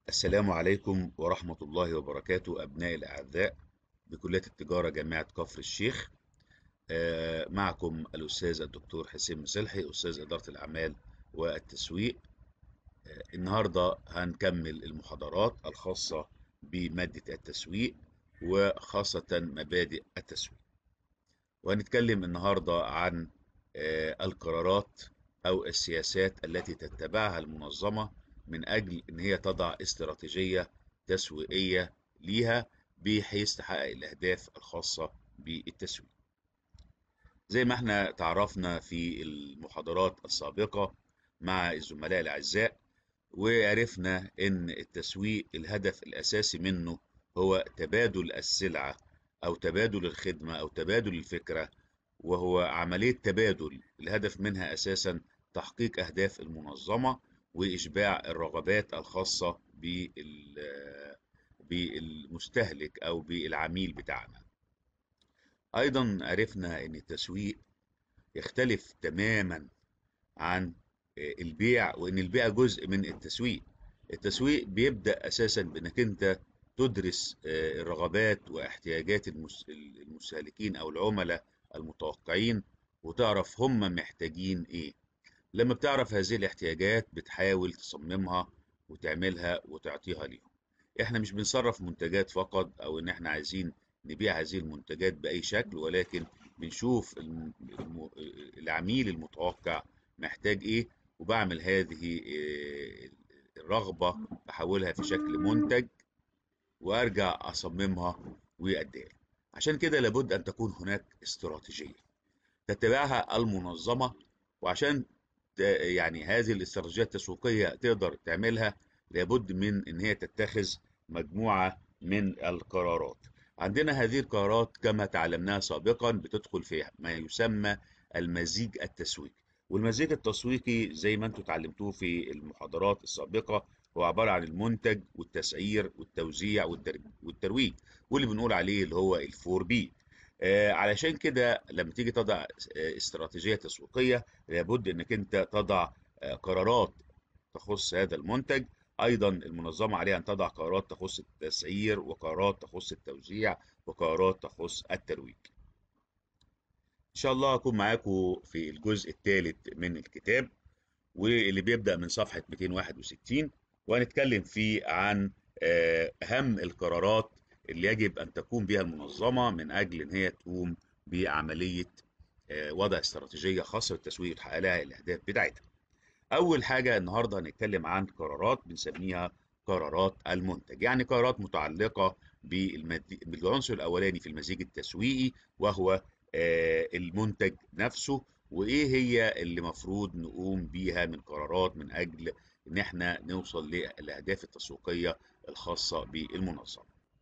السلام عليكم ورحمة الله وبركاته أبنائي الأعزاء بكلية التجارة جامعة كفر الشيخ. معكم الأستاذ الدكتور حسين مسلحي أستاذ إدارة الأعمال والتسويق. النهاردة هنكمل المحاضرات الخاصة بمادة التسويق وخاصة مبادئ التسويق، وهنتكلم النهاردة عن القرارات أو السياسات التي تتبعها المنظمة من أجل إن هي تضع استراتيجية تسويقية ليها بحيث تحقق الأهداف الخاصة بالتسويق. زي ما احنا تعرفنا في المحاضرات السابقة مع الزملاء الأعزاء، وعرفنا إن التسويق الهدف الأساسي منه هو تبادل السلعة أو تبادل الخدمة أو تبادل الفكرة، وهو عملية تبادل الهدف منها أساسا تحقيق أهداف المنظمة وإشباع الرغبات الخاصة بالمستهلك أو بالعميل بتاعنا. أيضا عرفنا أن التسويق يختلف تماما عن البيع، وأن البيع جزء من التسويق. التسويق بيبدأ أساسا بأنك أنت تدرس الرغبات واحتياجات المستهلكين أو العملاء المتوقعين، وتعرف هم محتاجين إيه. لما بتعرف هذه الاحتياجات بتحاول تصممها وتعملها وتعطيها ليهم. احنا مش بنصرف منتجات فقط او ان احنا عايزين نبيع هذه المنتجات بأي شكل، ولكن بنشوف العميل المتوقع محتاج ايه، وبعمل هذه الرغبة بحولها في شكل منتج وارجع اصممها واديها له. عشان كده لابد ان تكون هناك استراتيجية تتبعها المنظمة، وعشان يعني هذه الاستراتيجية التسويقية تقدر تعملها لابد من ان هي تتخذ مجموعة من القرارات. عندنا هذه القرارات كما تعلمناها سابقا بتدخل في ما يسمى المزيج التسويقي. والمزيج التسويقي زي ما انتم اتعلمتوه في المحاضرات السابقة هو عبارة عن المنتج والتسعير والتوزيع والترويج، واللي بنقول عليه اللي هو الفور بي. علشان كده لما تيجي تضع استراتيجية تسويقية لابد انك انت تضع قرارات تخص هذا المنتج. ايضا المنظمة عليها ان تضع قرارات تخص التسعير، وقرارات تخص التوزيع، وقرارات تخص الترويج. ان شاء الله اكون معاكم في الجزء الثالث من الكتاب، واللي بيبدأ من صفحة 261، وهنتكلم فيه عن اهم القرارات اللي يجب ان تقوم بها المنظمة من اجل ان هي تقوم بعملية وضع استراتيجية خاصة بالتسويق وتحقق لها الاهداف بتاعتها. اول حاجة النهاردة هنتكلم عن قرارات بنسميها قرارات المنتج، يعني قرارات متعلقة بالعنصر الاولاني في المزيج التسويقي، وهو المنتج نفسه، وايه هي اللي مفروض نقوم بيها من قرارات من اجل ان احنا نوصل للاهداف التسويقية الخاصة بالمنظمة.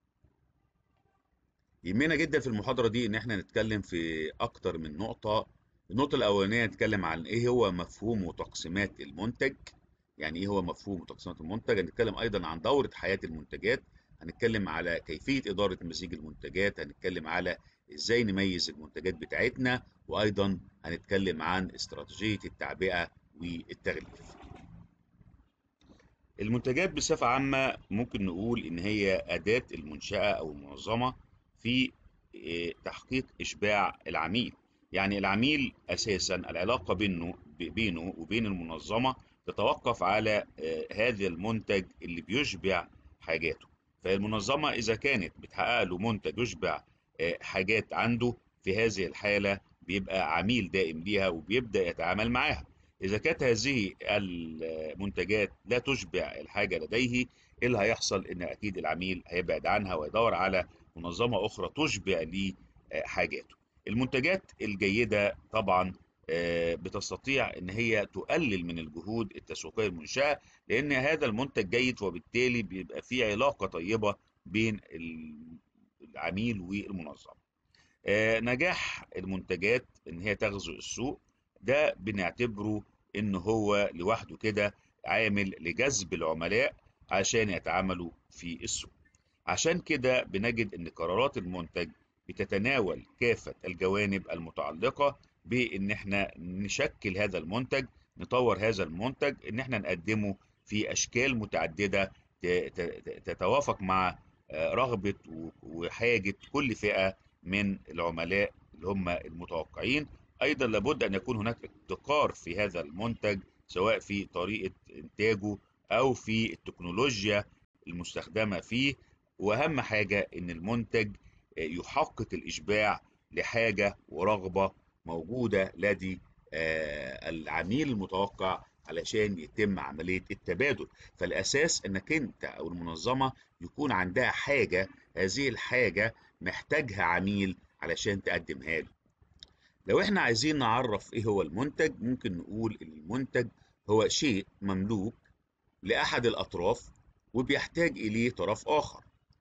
يهمنا جدا في المحاضرة دي ان احنا نتكلم في اكتر من نقطة. النقطة الاولانية نتكلم عن ايه هو مفهوم وتقسيمات المنتج، يعني ايه هو مفهوم وتقسيمات المنتج. هنتكلم ايضا عن دورة حياة المنتجات، هنتكلم على كيفية ادارة مزيج المنتجات، هنتكلم على ازاي نميز المنتجات بتاعتنا، وايضا هنتكلم عن استراتيجية التعبئة والتغليف. المنتجات بصفة عامة ممكن نقول إن هي أداة المنشأة أو المنظمة في تحقيق إشباع العميل. يعني العميل أساسا العلاقة بينه وبين المنظمة تتوقف على هذا المنتج اللي بيشبع حاجاته. فالمنظمة إذا كانت بتحقق له منتج يشبع حاجات عنده، في هذه الحالة بيبقى عميل دائم ليها وبيبدأ يتعامل معاها. إذا كانت هذه المنتجات لا تشبع الحاجة لديه، إيه اللي هيحصل؟ إن أكيد العميل هيبعد عنها ويدور على منظمة أخرى تشبع ليه حاجاته. المنتجات الجيدة طبعا بتستطيع إن هي تقلل من الجهود التسويقية المنشأة، لأن هذا المنتج جيد، وبالتالي بيبقى في علاقة طيبة بين العميل والمنظمة. نجاح المنتجات ان هي تغزو السوق، ده بنعتبره ان هو لوحده كده عامل لجذب العملاء عشان يتعاملوا في السوق. عشان كده بنجد ان قرارات المنتج بتتناول كافة الجوانب المتعلقة بان احنا نشكل هذا المنتج، نطور هذا المنتج، ان احنا نقدمه في اشكال متعددة تتوافق مع رغبة وحاجة كل فئة من العملاء اللي هم المتوقعين. أيضا لابد أن يكون هناك ابتكار في هذا المنتج، سواء في طريقة إنتاجه أو في التكنولوجيا المستخدمة فيه. وأهم حاجة إن المنتج يحقق الإشباع لحاجة ورغبة موجودة لدى العميل المتوقع علشان يتم عملية التبادل. فالأساس إنك أنت أو المنظمة يكون عندها حاجة، هذه الحاجة محتاجها عميل علشان تقدمها له. لو احنا عايزين نعرف ايه هو المنتج، ممكن نقول ان المنتج هو شيء مملوك لأحد الأطراف وبيحتاج إليه طرف آخر،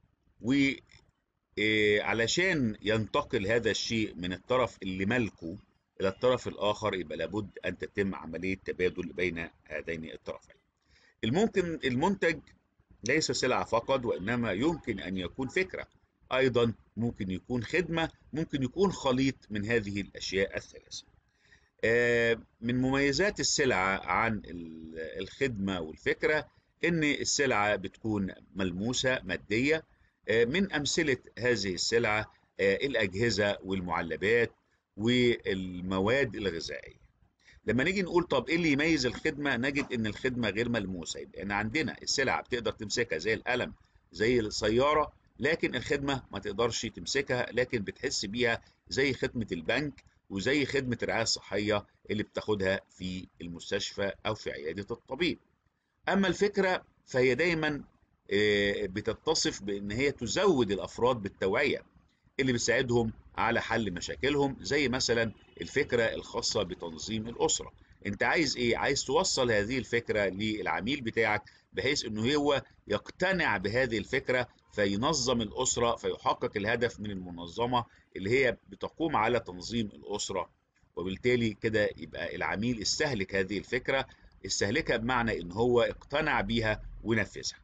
وعلشان ينتقل هذا الشيء من الطرف اللي ملكه إلى الطرف الآخر يبقى لابد أن تتم عملية تبادل بين هذين الطرفين. المنتج ليس سلعة فقط، وإنما يمكن أن يكون فكرة، أيضا ممكن يكون خدمة، ممكن يكون خليط من هذه الأشياء الثلاثة. من مميزات السلعة عن الخدمة والفكرة إن السلعة بتكون ملموسة مادية. من أمثلة هذه السلعة الأجهزة والمعلبات والمواد الغذائية. لما نيجي نقول طب ايه اللي يميز الخدمه، نجد ان الخدمه غير ملموسه. يبقى ان عندنا السلعه بتقدر تمسكها زي القلم، زي السياره، لكن الخدمه ما تقدرش تمسكها، لكن بتحس بيها زي خدمه البنك وزي خدمه الرعايه الصحيه اللي بتاخدها في المستشفى او في عياده الطبيب. اما الفكره فهي دايما بتتصف بان هي تزود الافراد بالتوعيه اللي بيساعدهم على حل مشاكلهم، زي مثلا الفكرة الخاصة بتنظيم الأسرة. انت عايز ايه؟ عايز توصل هذه الفكرة للعميل بتاعك بحيث انه هو يقتنع بهذه الفكرة فينظم الأسرة، فيحقق الهدف من المنظمة اللي هي بتقوم على تنظيم الأسرة. وبالتالي كده يبقى العميل استهلك هذه الفكرة، استهلكها بمعنى ان هو اقتنع بيها ونفذها.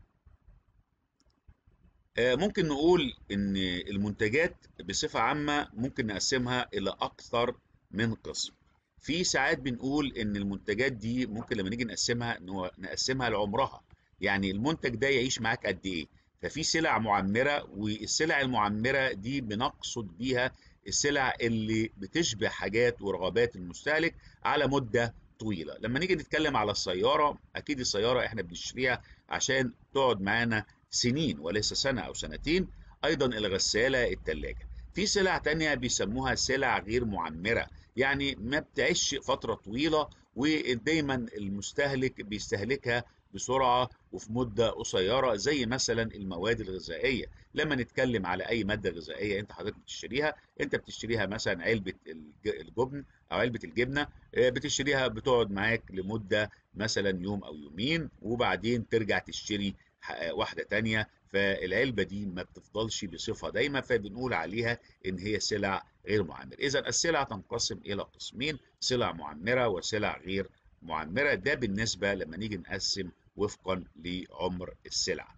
ممكن نقول إن المنتجات بصفة عامة ممكن نقسمها إلى أكثر من قسم. في ساعات بنقول إن المنتجات دي ممكن لما نيجي نقسمها إن هو نقسمها لعمرها، يعني المنتج ده يعيش معاك قد إيه. ففي سلع معمرة، والسلع المعمرة دي بنقصد بيها السلع اللي بتشبه حاجات ورغبات المستهلك على مدة طويلة. لما نيجي نتكلم على السيارة، أكيد السيارة إحنا بنشتريها عشان تقعد معانا سنين وليس سنة أو سنتين. أيضا الغسالة، التلاجة. في سلع تانية بيسموها سلع غير معمرة، يعني ما بتعيش فترة طويلة ودايما المستهلك بيستهلكها بسرعة وفي مدة قصيرة، زي مثلا المواد الغذائية. لما نتكلم على أي مادة غذائية أنت حضرتك بتشتريها، أنت بتشتريها مثلا علبة الجبن أو علبة الجبنة، بتشتريها بتقعد معاك لمدة مثلا يوم أو يومين، وبعدين ترجع تشتري واحدة تانية. فالعلبة دي ما بتفضلش بصفة دايمة، فبنقول عليها إن هي سلع غير معمرة. إذا السلع تنقسم إلى قسمين: سلع معمرة وسلع غير معمرة. ده بالنسبة لما نيجي نقسم وفقا لعمر السلع.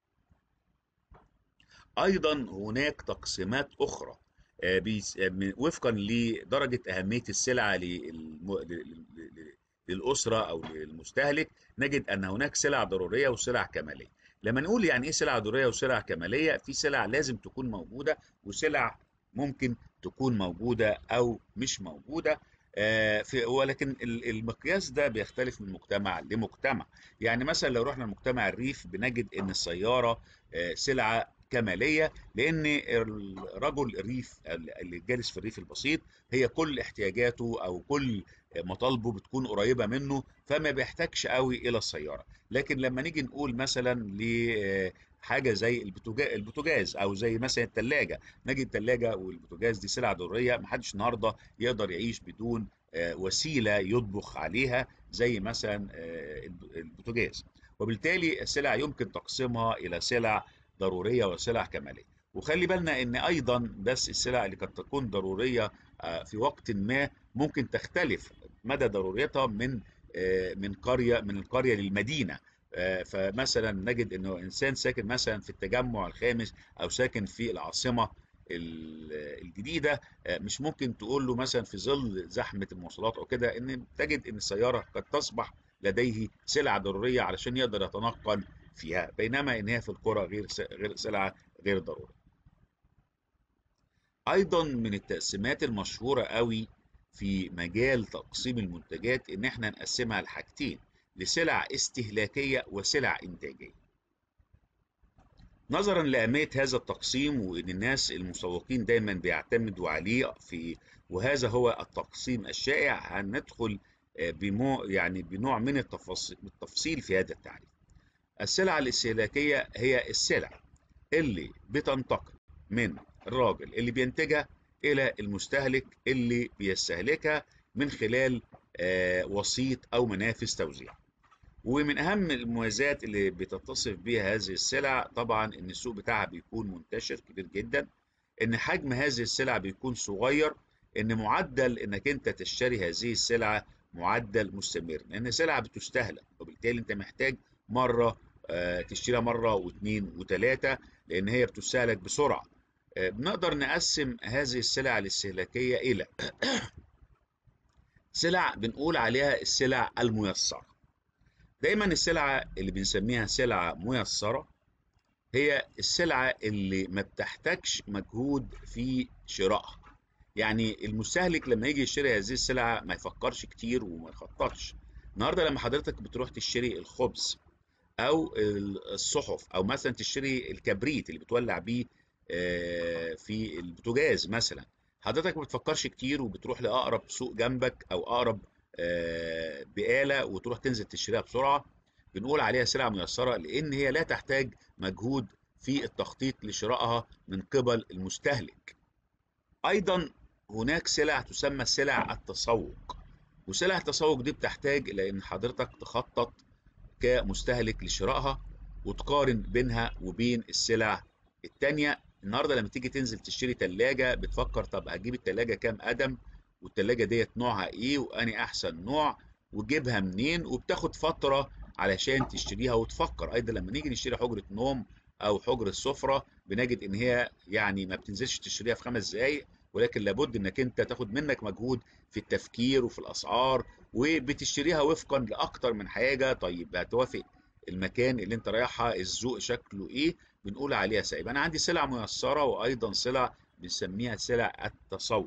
أيضا هناك تقسيمات أخرى وفقا لدرجة أهمية السلعة للأسرة أو للمستهلك. نجد أن هناك سلع ضرورية وسلع كمالية. لما نقول يعني إيه سلع ضرورية وسلع كمالية، في سلع لازم تكون موجودة وسلع ممكن تكون موجودة أو مش موجودة. ولكن المقياس ده بيختلف من مجتمع لمجتمع. يعني مثلا لو رحنا لمجتمع الريف بنجد ان السيارة سلعة كمالية، لان رجل الريف اللي جالس في الريف البسيط هي كل احتياجاته او كل مطالبه بتكون قريبة منه، فما بيحتاجش قوي الى السيارة. لكن لما نيجي نقول مثلا حاجة زي البوتاجاز او زي مثلا الثلاجة، نجد الثلاجة والبوتاجاز دي سلع ضرورية. محدش النهاردة يقدر يعيش بدون وسيلة يطبخ عليها زي مثلا البوتاجاز. وبالتالي السلع يمكن تقسيمها إلى سلع ضرورية وسلع كمالية. وخلي بالنا ان ايضا بس السلع اللي قد تكون ضرورية في وقت ما ممكن تختلف مدى ضروريتها من القرية للمدينة. فمثلا نجد انه انسان ساكن مثلا في التجمع الخامس او ساكن في العاصمة الجديدة، مش ممكن تقول له مثلا في ظل زحمة المواصلات او كده ان تجد ان السيارة قد تصبح لديه سلع ضرورية علشان يقدر يتنقل فيها، بينما ان هي في القرى غير سلعه غير ضروريه. ايضا من التقسيمات المشهوره قوي في مجال تقسيم المنتجات ان احنا نقسمها لحاجتين: لسلع استهلاكيه وسلع انتاجيه. نظرا لأهمية هذا التقسيم وإن الناس المسوقين دايما بيعتمدوا عليه وهذا هو التقسيم الشائع، هندخل بنوع من التفصيل في هذا التعريف. السلع الاستهلاكية هي السلع اللي بتنتقل من الراجل اللي بينتجها إلى المستهلك اللي بيستهلكها من خلال وسيط أو منافذ توزيع. ومن أهم المميزات اللي بتتصف بها هذه السلع طبعا إن السوق بتاعها بيكون منتشر كبير جدا، إن حجم هذه السلع بيكون صغير، إن معدل إنك أنت تشتري هذه السلعة معدل مستمر، لأن سلعة بتستهلك وبالتالي أنت محتاج مرة تشتريها مرة واثنين وثلاثة، لأن هي بتستهلك بسرعة. بنقدر نقسم هذه السلع الاستهلاكية إلى سلع بنقول عليها السلع الميسرة. دايما السلعة اللي بنسميها سلعة ميسرة هي السلعة اللي ما بتحتاجش مجهود في شرائها. يعني المستهلك لما يجي يشتري هذه السلعة ما يفكرش كتير وما يخططش. النهاردة لما حضرتك بتروح تشتري الخبز أو الصحف أو مثلا تشتري الكبريت اللي بتولع بيه في البوتاجاز مثلا، حضرتك ما بتفكرش كتير وبتروح لأقرب سوق جنبك أو أقرب بقالة وتروح تنزل تشتريها بسرعة. بنقول عليها سلعة ميسرة لأن هي لا تحتاج مجهود في التخطيط لشرائها من قبل المستهلك. أيضا هناك سلع تسمى سلع التسوق، وسلع التسوق دي بتحتاج إلى إن حضرتك تخطط كمستهلك لشرائها وتقارن بينها وبين السلع التانية. النهارده لما تيجي تنزل تشتري تلاجة بتفكر طب هجيب التلاجة كام قدم، والتلاجة ديت نوعها ايه واني احسن نوع وتجيبها منين، وبتاخد فترة علشان تشتريها وتفكر. ايضا لما نيجي نشتري حجرة نوم او حجرة سفرة بنجد ان هي يعني ما بتنزلش تشتريها في 5 دقايق، ولكن لابد انك انت تاخد منك مجهود في التفكير وفي الاسعار، وبتشتريها وفقا لاكتر من حاجه. طيب هتوافق المكان اللي انت رايحها الذوق شكله ايه، بنقول عليها سايب. انا عندي سلع ميسره وايضا سلع بنسميها سلع التسوق.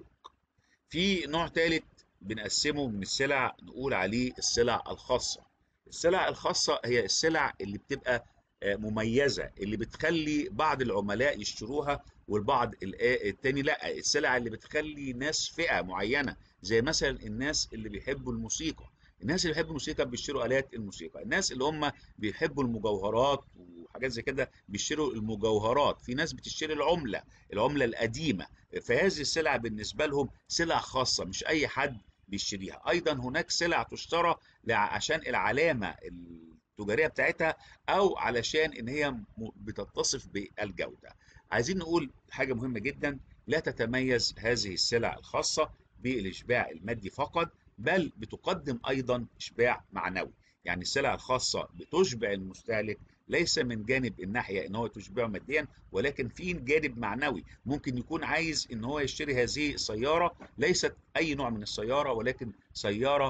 في نوع ثالث بنقسمه من السلع نقول عليه السلع الخاصه. السلع الخاصه هي السلع اللي بتبقى مميزه، اللي بتخلي بعض العملاء يشتروها والبعض التاني لا. السلع اللي بتخلي ناس فئه معينه، زي مثلا الناس اللي بيحبوا الموسيقى. الناس اللي بيحبوا الموسيقى بيشتروا آلات الموسيقى، الناس اللي هم بيحبوا المجوهرات وحاجات زي كده بيشتروا المجوهرات، في ناس بتشتري العملة القديمة. فهذه السلع بالنسبة لهم سلع خاصة مش أي حد بيشتريها. أيضا هناك سلع تشترى عشان العلامة التجارية بتاعتها أو علشان إن هي بتتصف بالجودة. عايزين نقول حاجة مهمة جدا: لا تتميز هذه السلع الخاصة بالإشباع المادي فقط، بل بتقدم أيضا إشباع معنوي. يعني السلع الخاصة بتشبع المستهلك ليس من جانب الناحية ان هو تشبعه ماديا، ولكن في جانب معنوي. ممكن يكون عايز ان هو يشتري هذه السيارة، ليست اي نوع من السيارة ولكن سيارة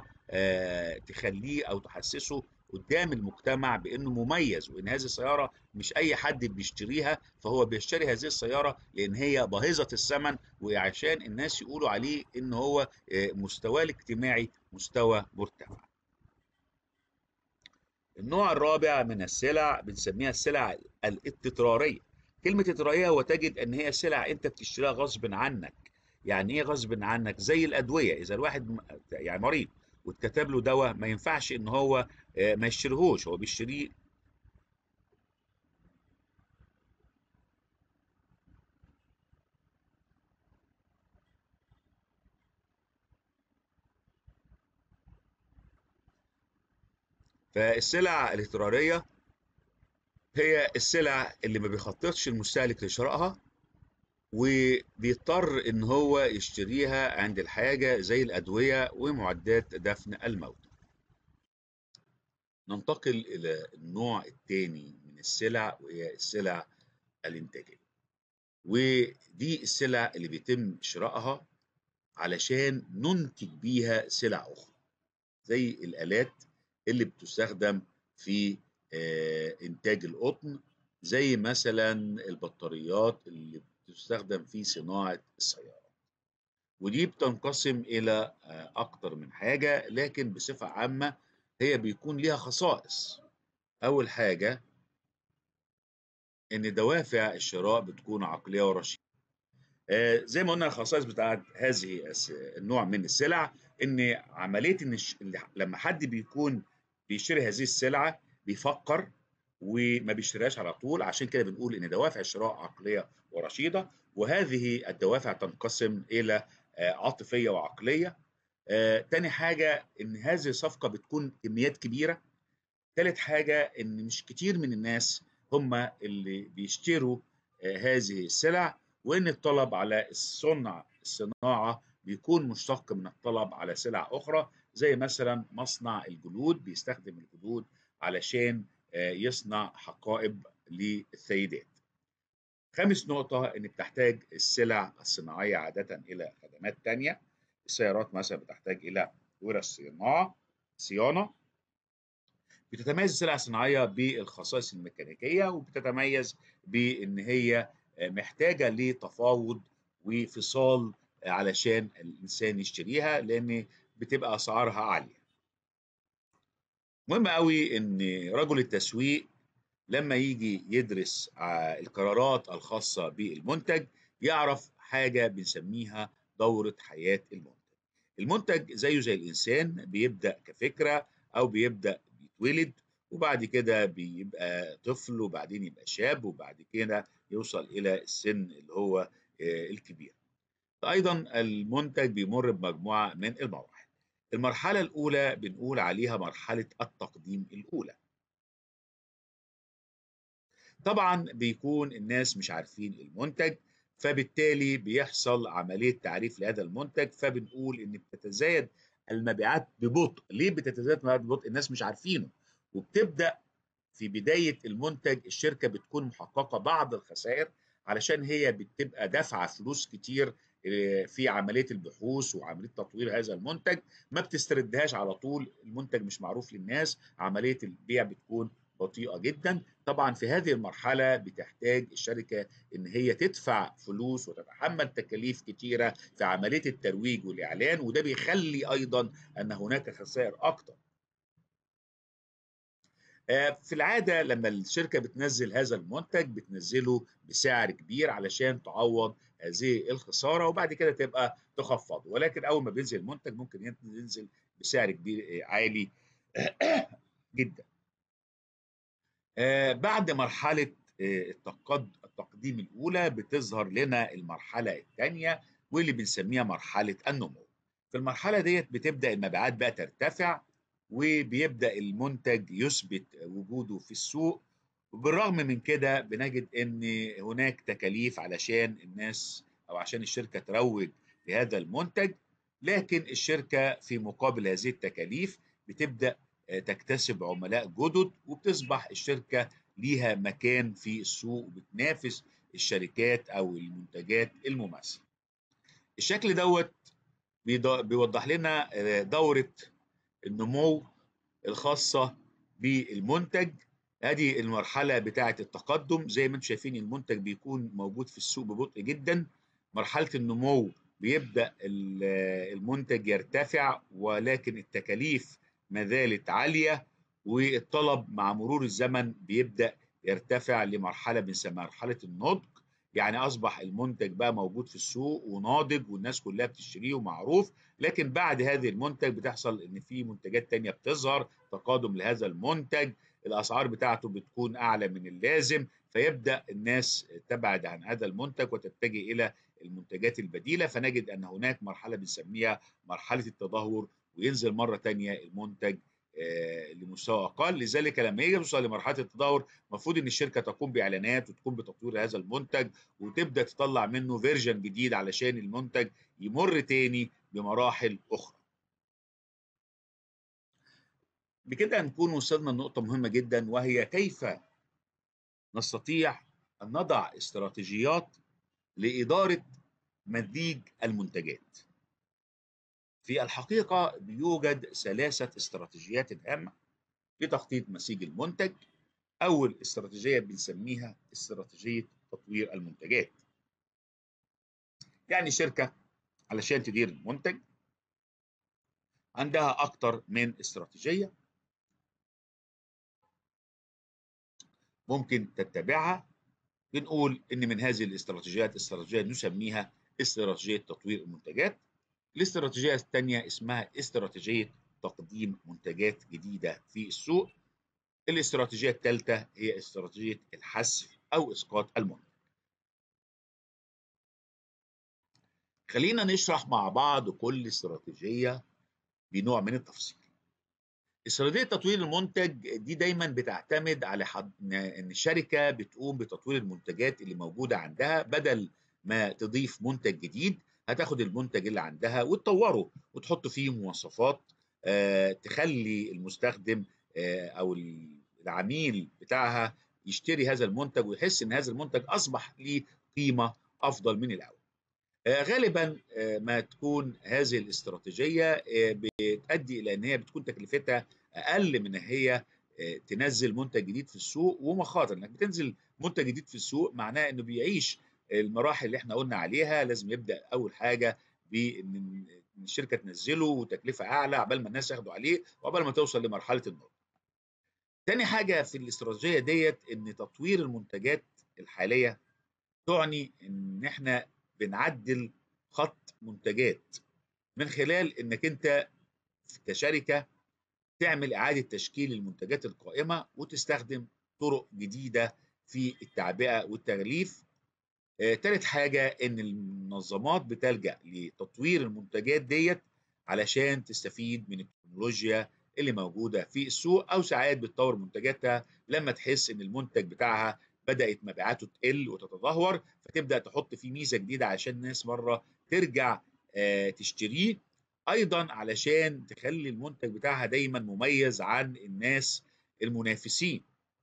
تخليه او تحسسه قدام المجتمع بانه مميز، وان هذه السيارة مش اي حد بيشتريها، فهو بيشتري هذه السيارة لان هي باهظة الثمن وعشان الناس يقولوا عليه ان هو مستواه الاجتماعي مستوى مرتفع. النوع الرابع من السلع بنسميها السلع الاضطرارية. كلمة اضطرارية هو تجد ان هي سلع انت بتشتريها غصب عنك. يعني ايه غصب عنك؟ زي الادوية، اذا الواحد يعني مريض واتكتب له دواء ما ينفعش ان هو ما يشتريهوش، هو بيشتريه. فالسلع الاضطرارية هي السلع اللي ما بيخططش المستهلك لشرائها وبيضطر ان هو يشتريها عند الحاجة، زي الادوية ومعدات دفن الموت. ننتقل إلى النوع الثاني من السلع وهي السلع الإنتاجية، ودي السلع اللي بيتم شرائها علشان ننتج بيها سلع أخرى، زي الآلات اللي بتستخدم في إنتاج القطن، زي مثلا البطاريات اللي بتستخدم في صناعة السيارات. ودي بتنقسم إلى أكتر من حاجة، لكن بصفة عامة هي بيكون ليها خصائص. أول حاجة إن دوافع الشراء بتكون عقلية ورشيدة. زي ما قلنا الخصائص بتاعت هذه النوع من السلع، ان عمليه ان لما حد بيكون بيشتري هذه السلعه بيفكر وما بيشتريهاش على طول. عشان كده بنقول ان دوافع الشراء عقليه ورشيده. وهذه الدوافع تنقسم الى عاطفيه وعقليه. تاني حاجه ان هذه الصفقه بتكون كميات كبيره. ثالث حاجة إن مش كتير من الناس هم اللي بيشتروا هذه السلع، وإن الطلب على الصناعة بيكون مشتق من الطلب على سلع أخرى، زي مثلا مصنع الجلود بيستخدم الجلود علشان يصنع حقائب للسيدات. خامس نقطة إن بتحتاج السلع الصناعية عادة إلى خدمات تانية. السيارات مثلا بتحتاج إلى ورش صيانة. بتتميز السلع الصناعية بالخصائص الميكانيكية، وبتتميز بإن هي محتاجة لتفاوض وفصال علشان الإنسان يشتريها، لأن بتبقى أسعارها عالية. مهم قوي إن رجل التسويق لما يجي يدرس القرارات الخاصة بالمنتج يعرف حاجة بنسميها دورة حياة المنتج. المنتج زيه زي الإنسان، بيبدأ كفكرة أو بيبدأ بيتولد، وبعد كده بيبقى طفل، وبعدين يبقى شاب، وبعد كده يوصل إلى السن اللي هو الكبير. أيضا المنتج بيمر بمجموعة من المراحل. المرحلة الأولى بنقول عليها مرحلة التقديم الأولى. طبعا بيكون الناس مش عارفين المنتج، فبالتالي بيحصل عملية تعريف لهذا المنتج، فبنقول ان بتتزايد المبيعات ببطء. ليه بتتزايد المبيعات ببطء؟ الناس مش عارفينه. وبتبدأ في بداية المنتج الشركة بتكون محققة بعض الخسائر، علشان هي بتبقى دافعة فلوس كتير في عملية البحوث وعملية تطوير هذا المنتج. ما بتستردهاش على طول، المنتج مش معروف للناس، عملية البيع بتكون بطيئة جدا. طبعا في هذه المرحلة بتحتاج الشركة ان هي تدفع فلوس وتتحمل تكاليف كتيرة في عملية الترويج والإعلان، وده بيخلي أيضا أن هناك خسائر أكتر. في العادة لما الشركة بتنزل هذا المنتج بتنزله بسعر كبير علشان تعوض هذه الخسارة، وبعد كده تبقى تخفضه. ولكن أول ما بينزل المنتج ممكن ينزل بسعر كبير عالي جدا. بعد مرحلة التقديم الأولى بتظهر لنا المرحلة الثانية، واللي بنسميها مرحلة النمو. في المرحلة ديت بتبدأ المبيعات بقى ترتفع، وبيبدأ المنتج يثبت وجوده في السوق. وبالرغم من كده بنجد ان هناك تكاليف علشان الناس او عشان الشركة تروج لهذا المنتج. لكن الشركة في مقابل هذه التكاليف بتبدأ تكتسب عملاء جدد، وبتصبح الشركة ليها مكان في السوق وبتنافس الشركات أو المنتجات المماثلة. الشكل دوت بيوضح لنا دورة النمو الخاصة بالمنتج. ادي المرحلة بتاعة التقدم، زي ما انتم شايفين المنتج بيكون موجود في السوق ببطء جدا. مرحلة النمو بيبدأ المنتج يرتفع، ولكن التكاليف ما زالت عالية، والطلب مع مرور الزمن بيبدأ يرتفع لمرحلة بنسميها مرحلة النضج. يعني أصبح المنتج بقى موجود في السوق وناضج والناس كلها بتشتريه ومعروف. لكن بعد هذه المنتج بتحصل إن في منتجات تانية بتظهر تقادم لهذا المنتج، الأسعار بتاعته بتكون أعلى من اللازم، فيبدأ الناس تبعد عن هذا المنتج وتتجه إلى المنتجات البديلة. فنجد أن هناك مرحلة بنسميها مرحلة التدهور، وينزل مرة تانية المنتج لمستوى أقل. لذلك لما يجي يوصل لمرحلة التدهور المفروض أن الشركة تقوم بإعلانات وتقوم بتطوير هذا المنتج، وتبدأ تطلع منه فيرجن جديد علشان المنتج يمر تاني بمراحل أخرى. بكده نكون وصلنا لنقطة مهمة جدا، وهي كيف نستطيع أن نضع استراتيجيات لإدارة مزيج المنتجات. في الحقيقة بيوجد 3 استراتيجيات هامة لتخطيط مزيج المنتج. أول استراتيجية بنسميها استراتيجية تطوير المنتجات. يعني شركة علشان تدير المنتج عندها أكتر من استراتيجية ممكن تتبعها. بنقول إن من هذه الاستراتيجيات استراتيجية نسميها استراتيجية تطوير المنتجات. الاستراتيجية الثانية اسمها استراتيجية تقديم منتجات جديدة في السوق. الاستراتيجية الثالثة هي استراتيجية الحذف أو إسقاط المنتج. خلينا نشرح مع بعض كل استراتيجية بنوع من التفصيل. استراتيجية تطوير المنتج دي دايما بتعتمد على ان الشركة بتقوم بتطوير المنتجات اللي موجودة عندها، بدل ما تضيف منتج جديد هتاخد المنتج اللي عندها وتطوره وتحط فيه مواصفات تخلي المستخدم او العميل بتاعها يشتري هذا المنتج ويحس ان هذا المنتج اصبح ليه قيمة افضل من الاول. غالبا ما تكون هذه الاستراتيجية بتؤدي إلى أن هي بتكون تكلفتها أقل من أن هي تنزل منتج جديد في السوق. ومخاطر إنك بتنزل منتج جديد في السوق معناه إنه بيعيش المراحل اللي احنا قلنا عليها. لازم يبدأ أول حاجة بإن الشركة تنزله وتكلفة أعلى عبال ما الناس ياخدوا عليه وعبال ما توصل لمرحلة النضج. تاني حاجة في الاستراتيجية ديت إن تطوير المنتجات الحالية تعني إن احنا بنعدل خط منتجات من خلال انك انت كشركه تعمل اعاده تشكيل المنتجات القائمه وتستخدم طرق جديده في التعبئه والتغليف. تالت حاجه ان المنظمات بتلجأ لتطوير المنتجات ديت علشان تستفيد من التكنولوجيا اللي موجوده في السوق، او ساعات بتطور منتجاتها لما تحس ان المنتج بتاعها بدأت مبيعاته تقل وتتدهور، فتبدأ تحط فيه ميزه جديده عشان الناس مره ترجع تشتريه. ايضا علشان تخلي المنتج بتاعها دايما مميز عن الناس المنافسين.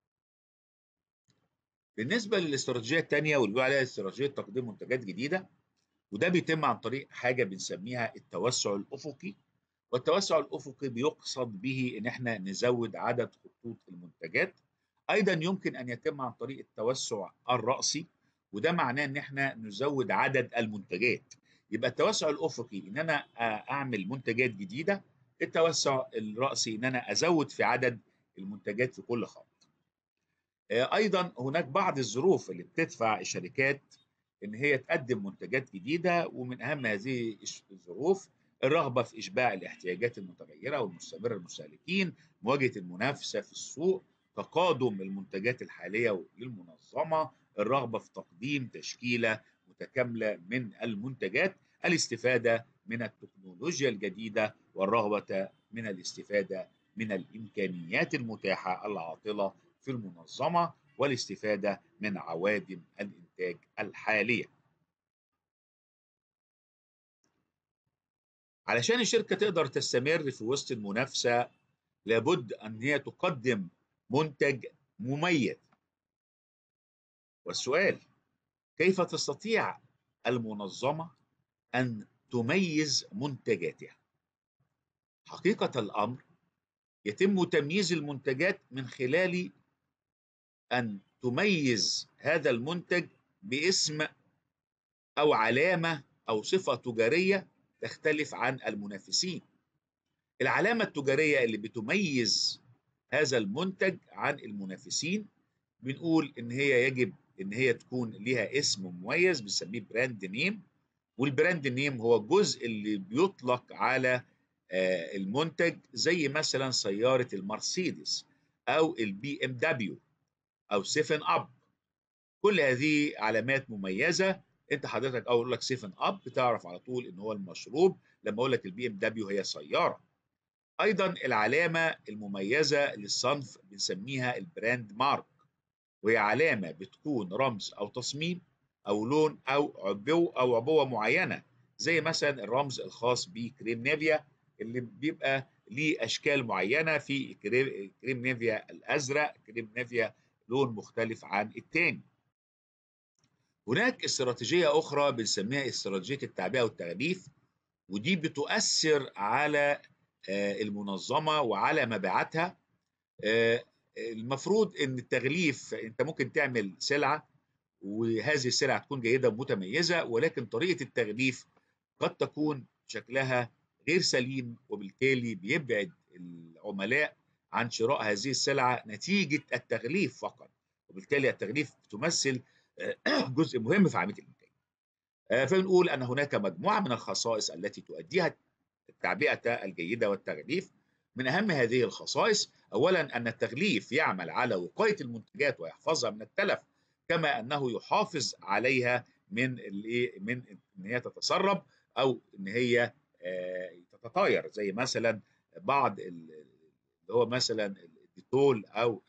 بالنسبه للاستراتيجيه الثانيه واللي بيقولوا عليها استراتيجيه تقديم منتجات جديده، وده بيتم عن طريق حاجه بنسميها التوسع الافقي. والتوسع الافقي بيقصد به ان احنا نزود عدد خطوط المنتجات. ايضا يمكن ان يتم عن طريق التوسع الرأسي، وده معناه ان احنا نزود عدد المنتجات. يبقى التوسع الافقي ان انا اعمل منتجات جديده، التوسع الرأسي ان انا ازود في عدد المنتجات في كل خط. ايضا هناك بعض الظروف اللي بتدفع الشركات ان هي تقدم منتجات جديده، ومن اهم هذه الظروف الرغبه في اشباع الاحتياجات المتغيره والمستمره للمستهلكين، مواجهه المنافسه في السوق، تقادم المنتجات الحاليه للمنظمه، الرغبه في تقديم تشكيله متكامله من المنتجات، الاستفاده من التكنولوجيا الجديده، والرغبه من الاستفاده من الامكانيات المتاحه العاطله في المنظمه، والاستفاده من عوادم الانتاج الحاليه. علشان الشركه تقدر تستمر في وسط المنافسه لابد ان هي تقدم منتج مميز. والسؤال: كيف تستطيع المنظمه ان تميز منتجاتها؟ حقيقه الامر يتم تمييز المنتجات من خلال ان تميز هذا المنتج باسم أو علامة أو صفة تجارية تختلف عن المنافسين. العلامة التجارية اللي بتميز هذا المنتج عن المنافسين بنقول إن هي يجب إن هي تكون لها اسم مميز بنسميه براند نيم. والبراند نيم هو الجزء اللي بيطلق على المنتج، زي مثلا سيارة المرسيدس أو البي ام دبليو أو 7 أب. كل هذه علامات مميزه. انت حضرتك اقول لك 7 اب بتعرف على طول ان هو المشروب، لما اقول لك البي ام دبليو هي سياره. ايضا العلامه المميزه للصنف بنسميها البراند مارك، وهي علامه بتكون رمز او تصميم او لون او عبوه معينه، زي مثلا الرمز الخاص بكريم نيفيا اللي بيبقى ليه اشكال معينه، في كريم نيفيا الازرق، كريم نيفيا لون مختلف عن الثاني. هناك استراتيجية أخرى بنسميها استراتيجية التعبئة والتغليف، ودي بتؤثر على المنظمة وعلى مبيعاتها. المفروض ان التغليف انت ممكن تعمل سلعه وهذه السلعه تكون جيده ومتميزه، ولكن طريقه التغليف قد تكون شكلها غير سليم، وبالتالي بيبعد العملاء عن شراء هذه السلعه نتيجه التغليف فقط، وبالتالي التغليف تمثل جزء مهم في عمليه الانتاج. فبنقول ان هناك مجموعه من الخصائص التي تؤديها التعبئه الجيده والتغليف. من اهم هذه الخصائص اولا ان التغليف يعمل على وقايه المنتجات ويحفظها من التلف، كما انه يحافظ عليها من ان هي تتسرب او ان هي تتطاير، زي مثلا بعض اللي هو مثلا الديتول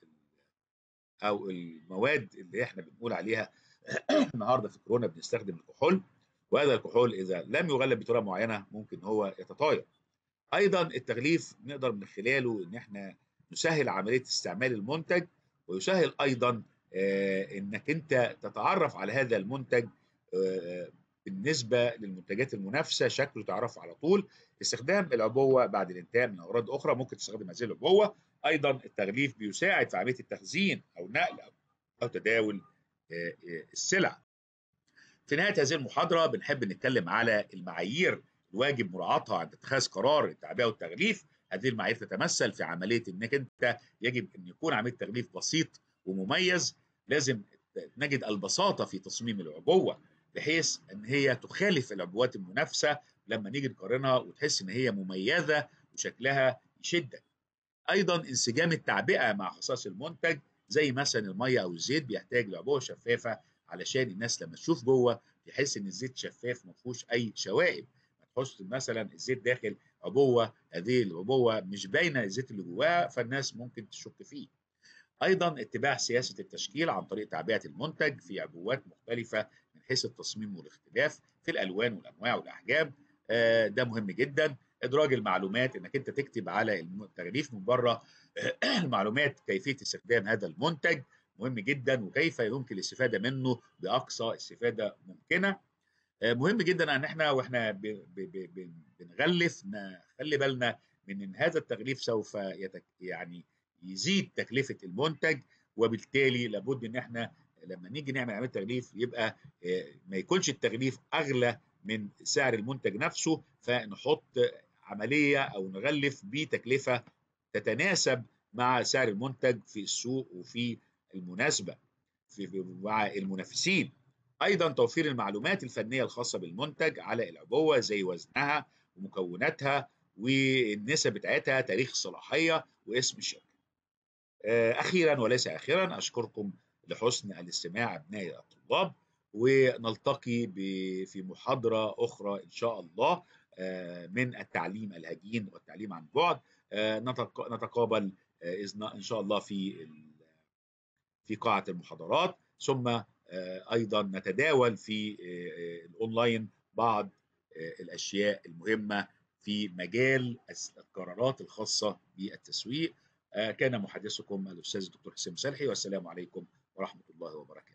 او المواد اللي احنا بنقول عليها النهارده في كورونا بنستخدم الكحول، وهذا الكحول اذا لم يغلف بطريقه معينه ممكن هو يتطاير. ايضا التغليف نقدر من خلاله ان احنا نسهل عمليه استعمال المنتج، ويسهل ايضا انك انت تتعرف على هذا المنتج بالنسبه للمنتجات المنافسه، شكله تعرفه على طول. استخدام العبوه بعد الانتهاء من اغراض اخرى ممكن تستخدم هذه العبوه. ايضا التغليف بيساعد في عمليه التخزين او نقل او تداول السلع. في نهايه هذه المحاضره بنحب نتكلم على المعايير الواجب مراعاتها عند اتخاذ قرار التعبئه والتغليف. هذه المعايير تتمثل في عمليه انك انت يجب ان يكون عمليه تغليف بسيط ومميز. لازم نجد البساطه في تصميم العبوه بحيث ان هي تخالف العبوات المنافسه لما نيجي نقارنها وتحس ان هي مميزه وشكلها يشدك. ايضا انسجام التعبئه مع خصائص المنتج، زي مثلا الميه او الزيت بيحتاج لعبوه شفافه علشان الناس لما تشوف جوه تحس ان الزيت شفاف ما فيهوش اي شوائب. ما تحط مثلا الزيت داخل عبوه، هذه العبوه مش باينه الزيت اللي جواها فالناس ممكن تشك فيه. ايضا اتباع سياسه التشكيل عن طريق تعبئه المنتج في عبوات مختلفه من حيث التصميم والاختلاف في الالوان والانواع والاحجام، ده مهم جدا. ادراج المعلومات انك انت تكتب على التغليف من بره المعلومات كيفيه استخدام هذا المنتج مهم جدا، وكيف يمكن الاستفاده منه باقصى استفاده ممكنه. مهم جدا ان احنا واحنا بنغلف نخلي بالنا من ان هذا التغليف سوف يعني يزيد تكلفه المنتج، وبالتالي لابد ان احنا لما نيجي نعمل عمليه تغليف يبقى ما يكونش التغليف اغلى من سعر المنتج نفسه، فنحط عمليه او نغلف بتكلفه تتناسب مع سعر المنتج في السوق وفي المناسبه مع المنافسين. ايضا توفير المعلومات الفنيه الخاصه بالمنتج على العبوه زي وزنها ومكوناتها والنسب بتاعتها، تاريخ الصلاحيه، واسم الشركه. اخيرا وليس اخيرا اشكركم لحسن الاستماع ابنائي الطلاب، ونلتقي في محاضره اخرى ان شاء الله من التعليم الهجين والتعليم عن بعد. نتقابل ان شاء الله في قاعه المحاضرات، ثم ايضا نتداول في الاونلاين بعض الاشياء المهمه في مجال القرارات الخاصه بالتسويق. كان محدثكم الاستاذ الدكتور حسين مسلحي، والسلام عليكم ورحمه الله وبركاته.